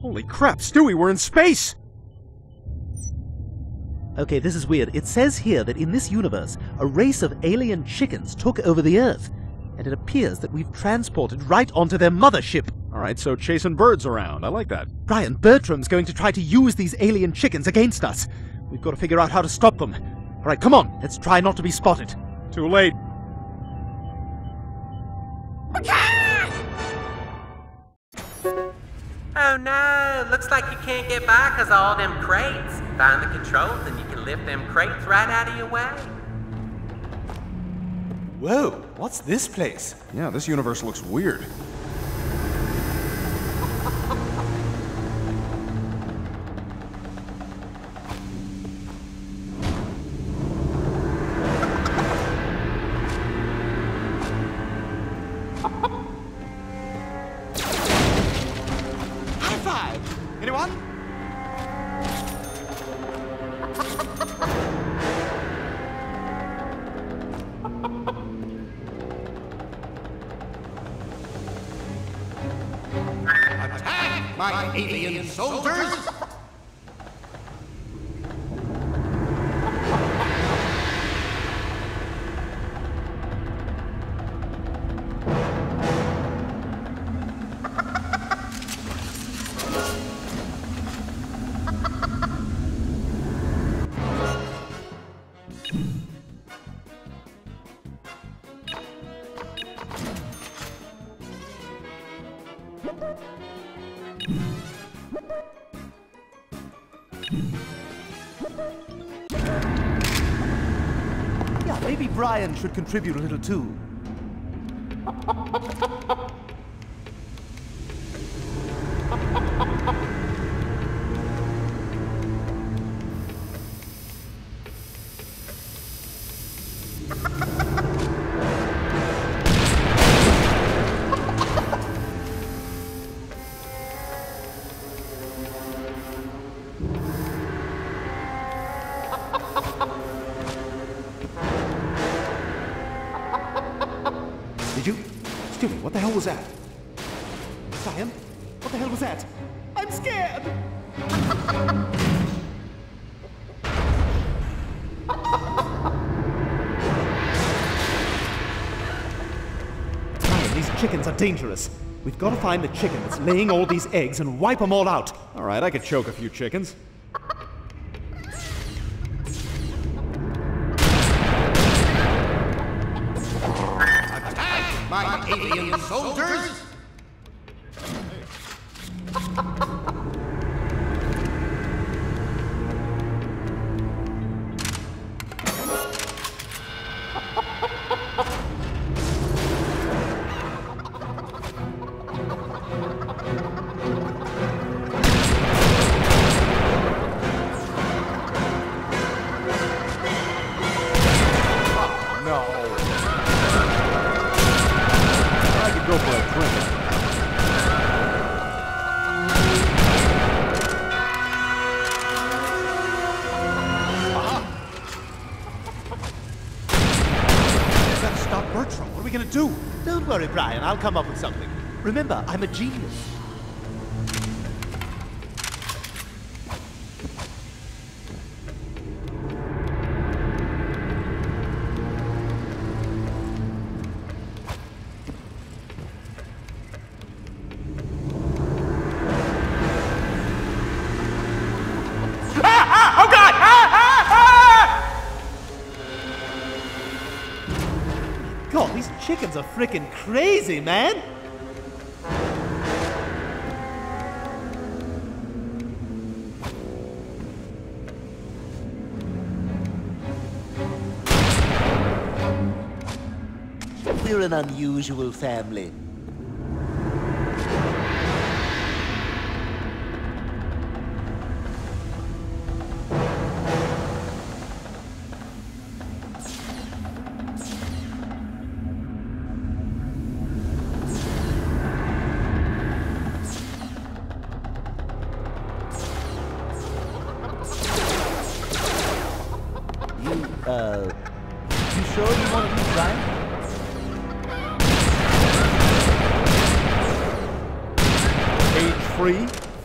Holy crap, Stewie, we're in space! Okay, this is weird. It says here that in this universe, a race of alien chickens took over the Earth, and it appears that we've transported right onto their mothership. Alright, so chasing birds around. I like that. Brian, Bertram's going to try to use these alien chickens against us. We've got to figure out how to stop them. Alright, come on, let's try not to be spotted. Too late. Oh no, looks like you can't get by because of all them crates. Find the controls and you can lift them crates right out of your way. Whoa, what's this place? Yeah, this universe looks weird. High five! Anyone? Attack, my alien soldiers! Yeah, maybe Brian should contribute a little too. Did you? Stewie, what the hell was that? Brian, what the hell was that? I'm scared! Brian, these chickens are dangerous. We've got to find the chicken that's laying all these eggs and wipe them all out. Alright, I could choke a few chickens. Attack, my alien soldiers! I could go for a drink. We've got to stop Bertram. What are we gonna do? Don't worry, Brian, I'll come up with something. Remember, I'm a genius. Oh god! God, these chickens are freaking crazy, man! We're an unusual family. You sure you want to be Brian? Cage free,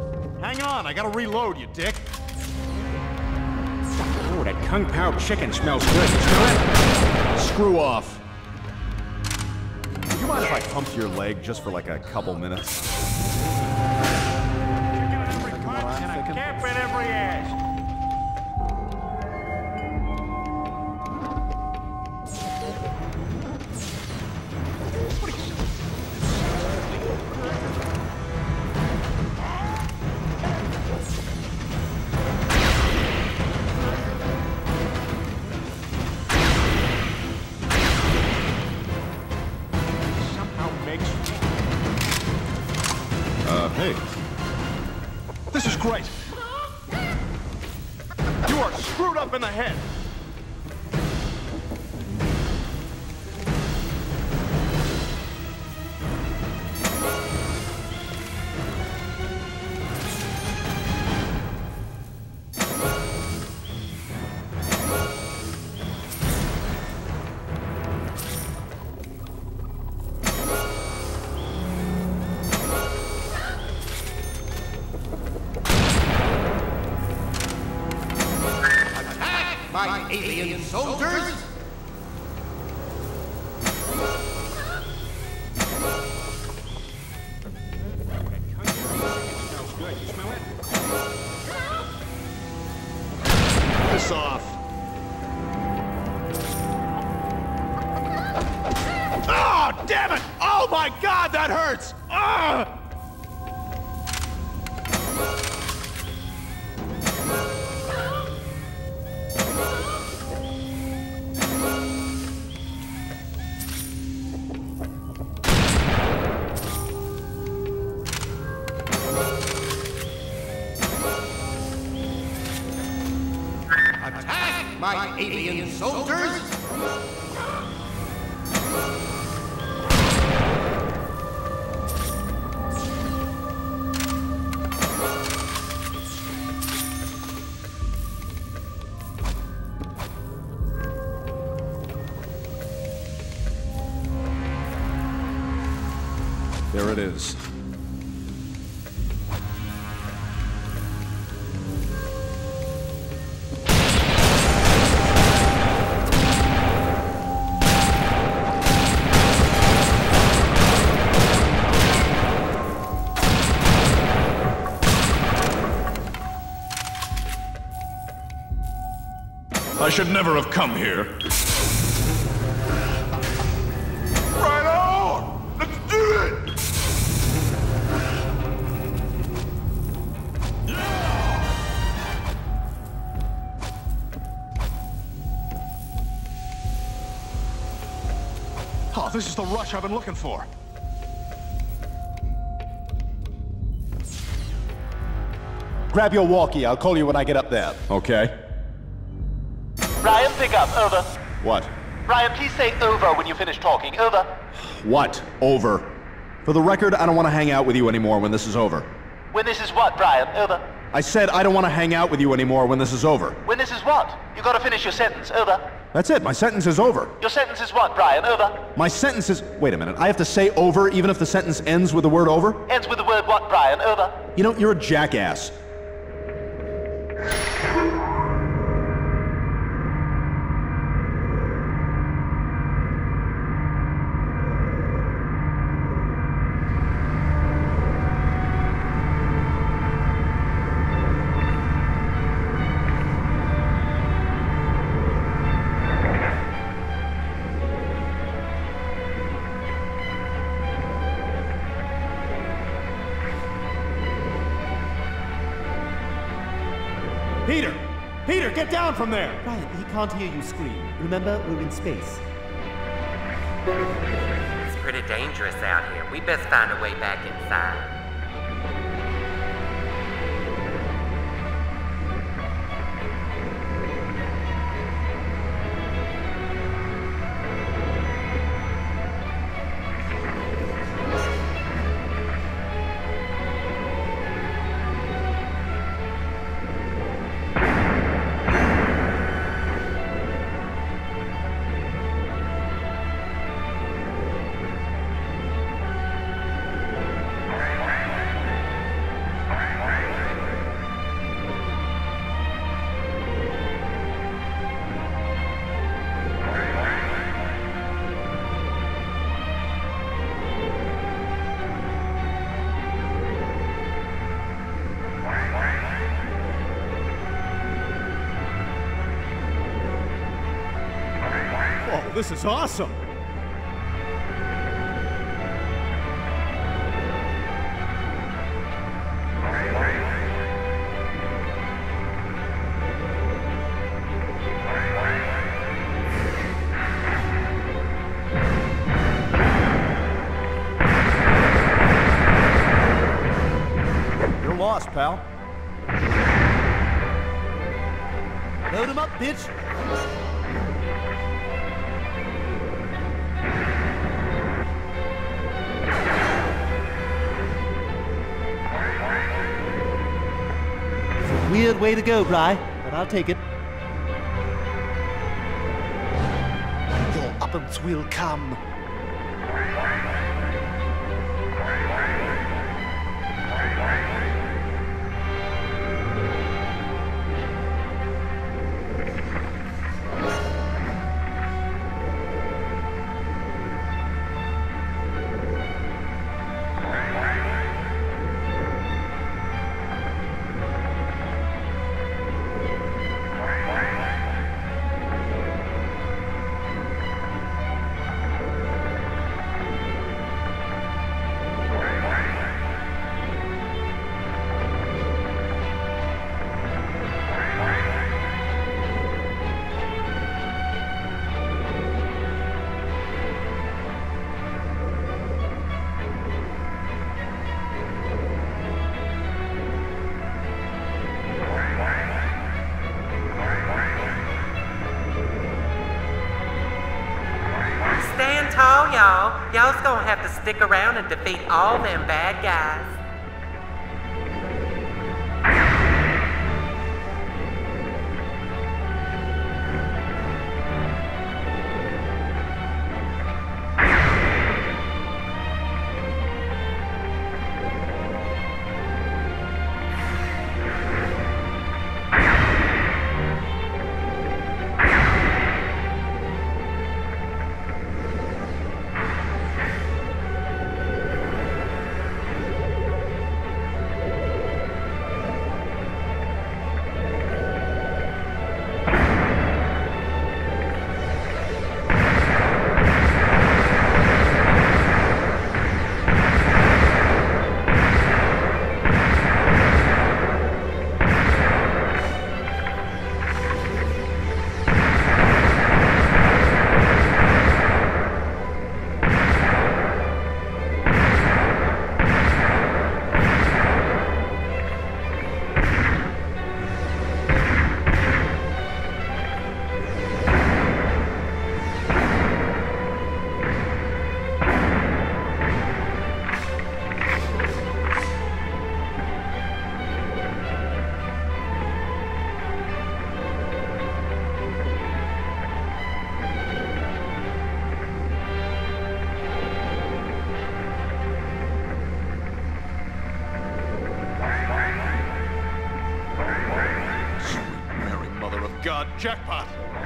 I gotta reload, you dick. Oh, that Kung Pao chicken smells good. You smell it? Screw off. Do you mind if I pump your leg just for like a couple minutes? Chicken in every cut and a cap in every ass. Hey. This is great. You are screwed up in the head. My alien soldiers! Piss off. Oh, damn it! Oh my God, that hurts! Ah! Attack my alien soldiers! There it is. I should never have come here. Right on! Let's do it! Oh, this is the rush I've been looking for. Grab your walkie. I'll call you when I get up there. Okay? Ryan, pick up. Over. What? Ryan, please say over when you finish talking. Over. What? Over. For the record, I don't want to hang out with you anymore when this is over. When this is what, Brian? Over. I said I don't want to hang out with you anymore when this is over. When this is what? You gotta finish your sentence. Over. That's it. My sentence is over. Your sentence is what, Brian? Over. My sentence is... Wait a minute. I have to say over even if the sentence ends with the word over? Ends with the word what, Brian? Over. You know, you're a jackass. Peter! Peter, get down from there! Ryan, he can't hear you scream. Remember, we're in space. It's pretty dangerous out here. We best find a way back inside. This is awesome! You're lost, pal. Load him up, bitch! Weird way to go, Bri, but I'll take it. Your uppance will come. Stand tall, y'all. Y'all's gonna have to stick around and defeat all them bad guys. God, jackpot!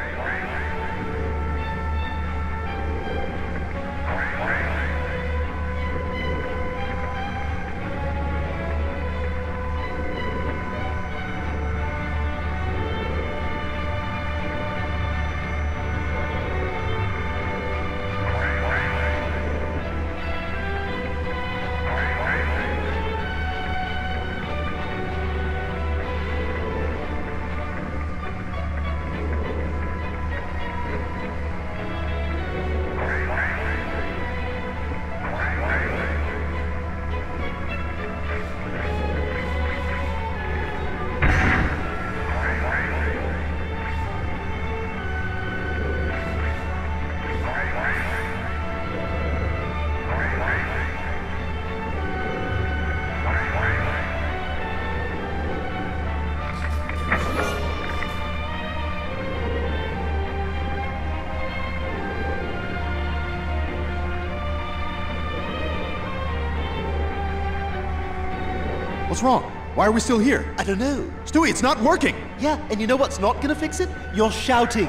What's wrong? Why are we still here? I don't know. Stewie, it's not working! Yeah, and you know what's not gonna fix it? You're shouting.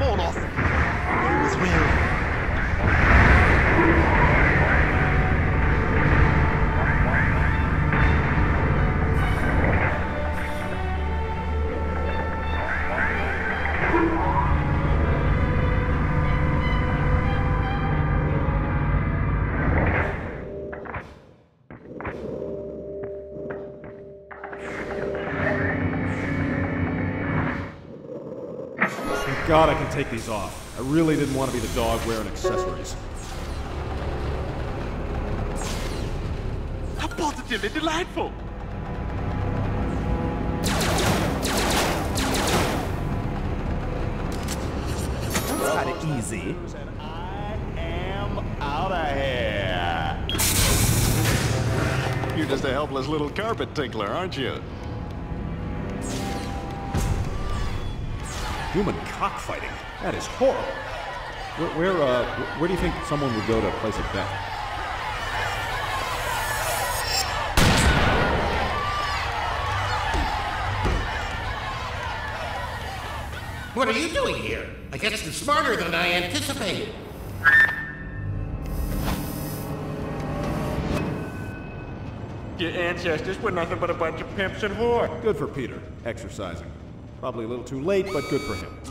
come on off. It was real. God, I can take these off. I really didn't want to be the dog wearing accessories. How positively delightful! That's kind of easy. And I am out of here. You're just a helpless little carpet tickler, aren't you? Human cockfighting. That is horrible. Where do you think someone would go to place a bet? What are you doing here? I guess you're smarter than I anticipated. Your ancestors were nothing but a bunch of pimps and whores. Good for Peter, exercising. Probably a little too late, but good for him.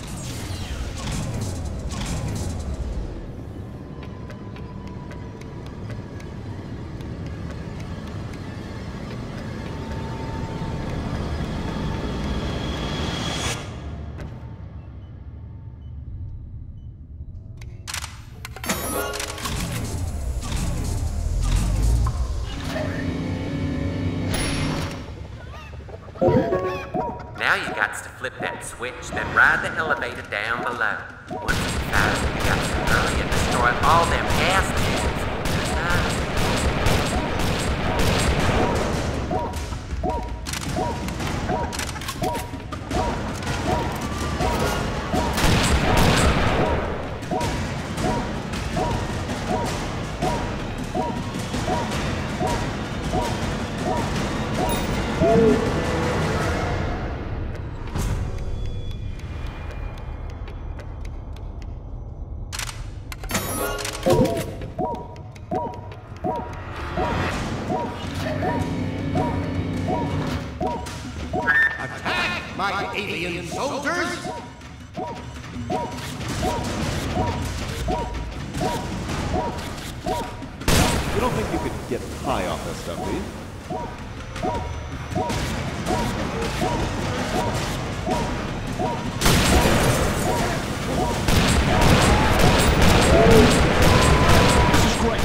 Now you got to flip that switch, then ride the elevator down below. Once inside, you got to hurry and destroy all them gas tubes. Attack my alien soldiers! You don't think you could get high off that stuff, do you? This is great.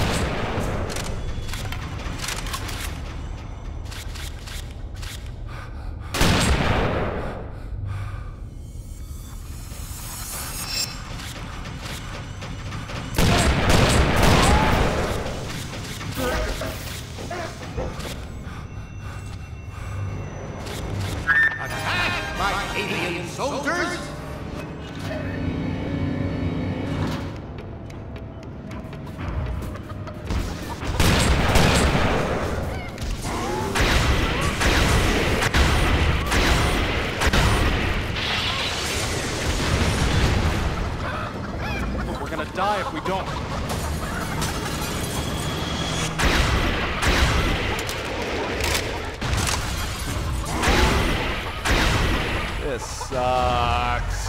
Attack my alien soldiers! We're gonna die if we don't. This sucks.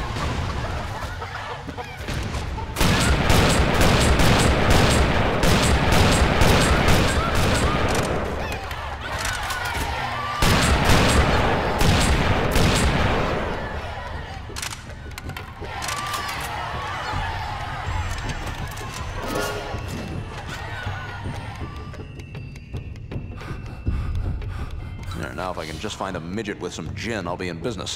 There, now if I can just find a midget with some gin, I'll be in business.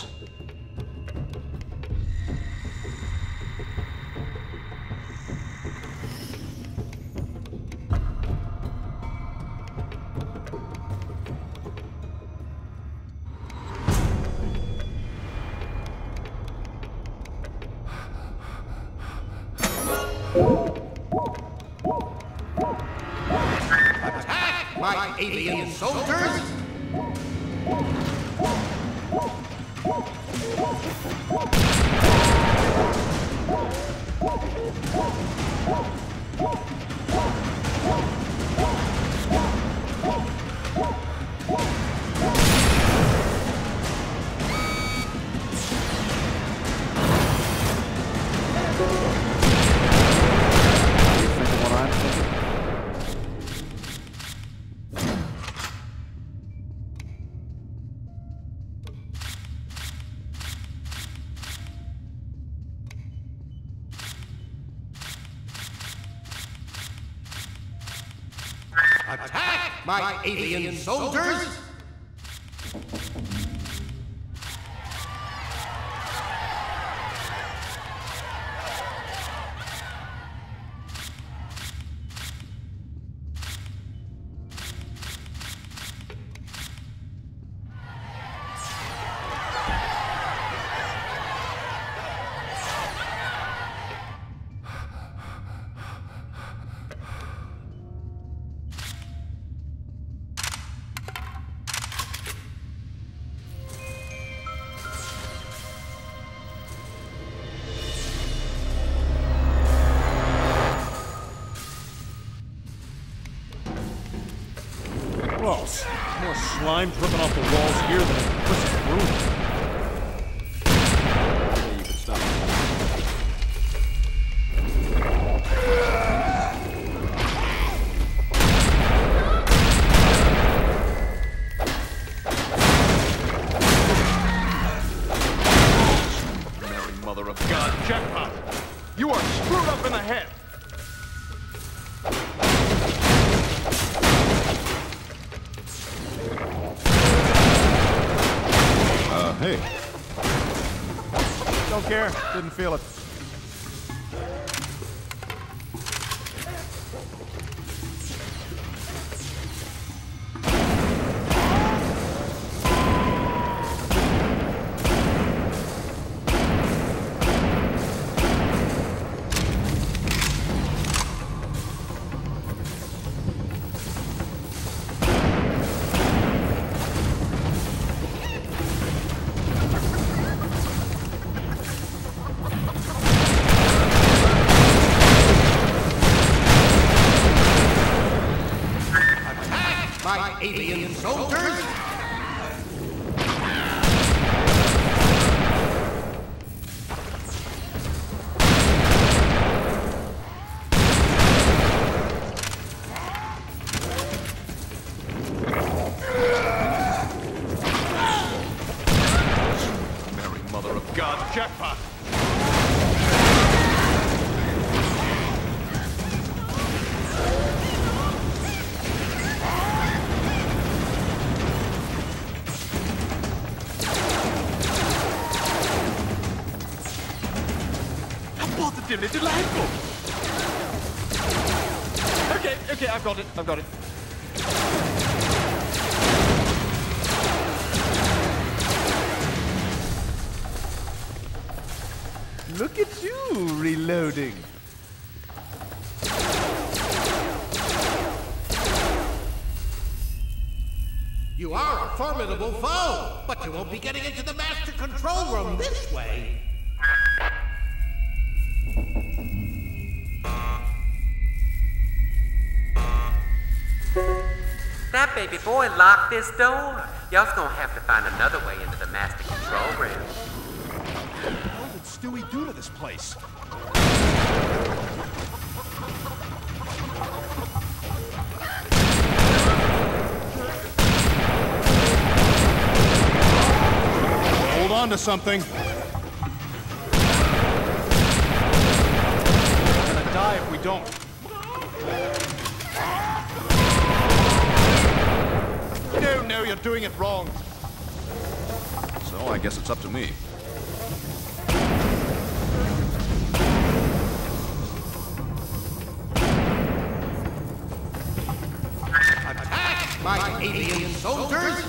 Attack my alien soldiers! Attack, my alien soldiers! Gross. More slime dripping off the walls here than in Chris's room. Yeah, you can stop. Mary, mother of God, Jackpot! You are screwed up in the head! Hey. Don't care. Didn't feel it. My alien soldiers! Mary, mother of God, Jackpot! Delightful. Okay, I've got it. Look at you, reloading. You are a formidable foe, but you won't be getting into the master control room this way. That baby boy locked this door. Y'all's gonna have to find another way into the master control room. What did Stewie do to this place? Hold on to something. We're gonna die if we don't. No, you're doing it wrong. So I guess it's up to me. Attack, my alien soldiers!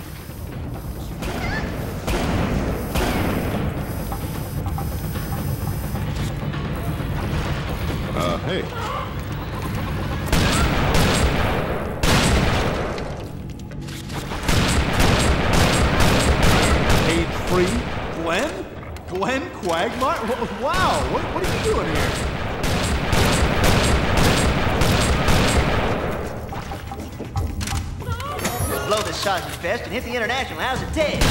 Hey. Glenn Quagmire? Wow, what are you doing here? Let's blow this sausage fest and hit the international house of Ted.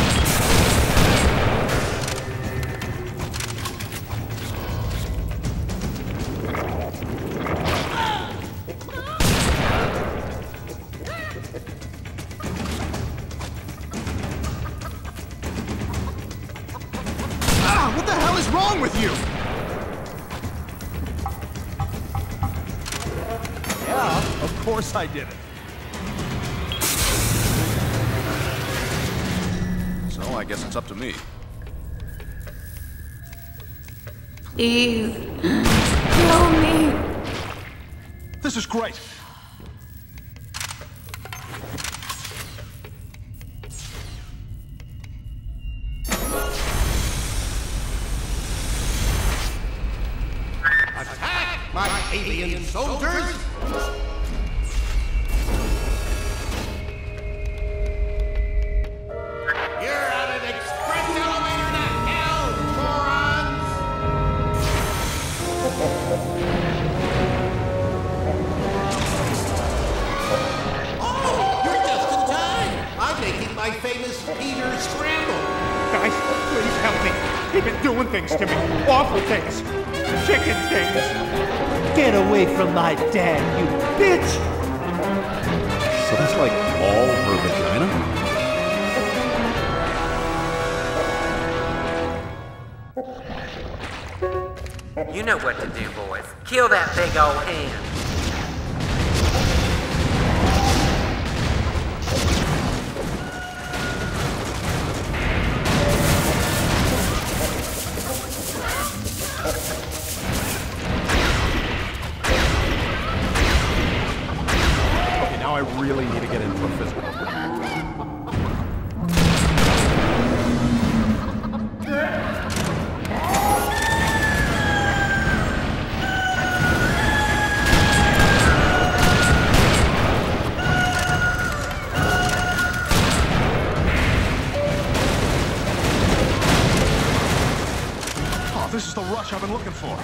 What the hell is wrong with you? Yeah, of course I did it. I guess it's up to me. Please, kill me. This is great. Attack, my alien soldiers! You're on an express elevator to hell, morons! Oh, you're just in time! I'm making my famous Peter Scramble! Guys, please help me. They've been doing things to me. Awful things. Chicken things. Get away from my dad, you bitch! So that's like all her vagina? You know what to do, boys. Kill that big old hand. Okay, now I really need to get into a physical. This is the rush I've been looking for.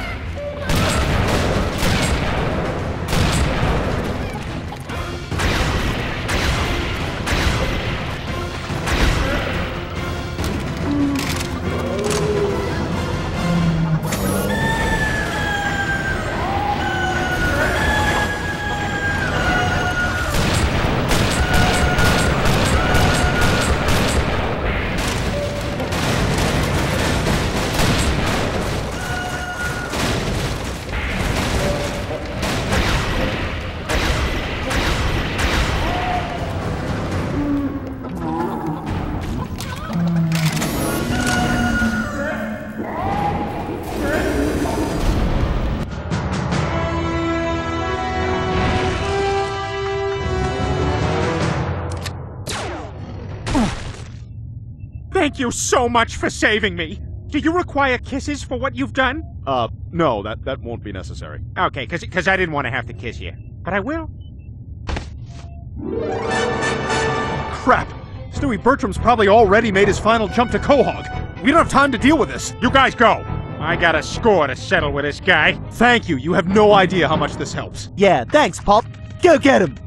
Thank you so much for saving me. Do you require kisses for what you've done? No, that won't be necessary. Okay, because I didn't want to have to kiss you. But I will. Crap! Stewie Bertram's probably already made his final jump to Quahog. We don't have time to deal with this. You guys go. I got a score to settle with this guy. Thank you. You have no idea how much this helps. Yeah, thanks, Pop. Go get him!